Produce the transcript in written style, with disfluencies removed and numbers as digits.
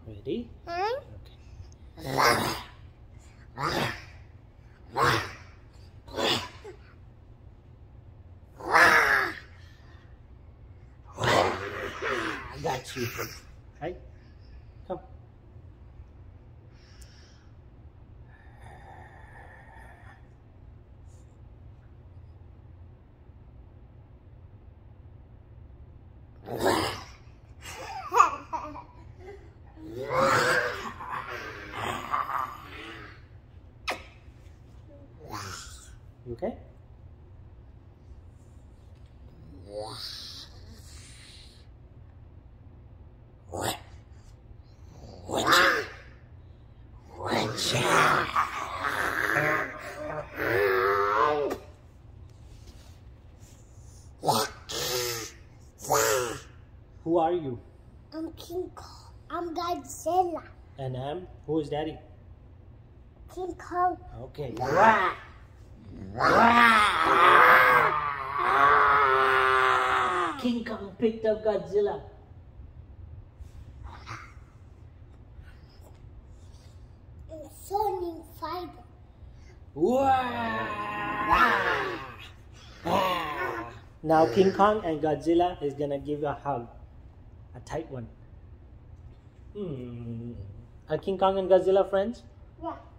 Ready? Huh? Okay. I got you. Right? Come. You okay? Who are you? I'm King Kong. I'm Godzilla. And who is Daddy? King Kong. Okay. King Kong picked up Godzilla. And Sonic Fighter. Now King Kong and Godzilla is gonna give you a hug. A tight one. Are King Kong and Godzilla friends? Yeah.